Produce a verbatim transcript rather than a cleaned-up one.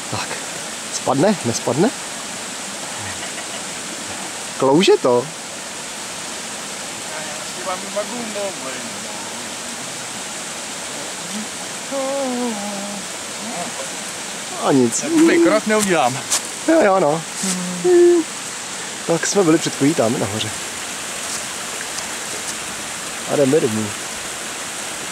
Tak, spadne? Nespadne? Klouže to? A nic. Takový krok neudělám. Jo, jo, no. Tak jsme byli před chvílí tam nahoře. A jdeme domů.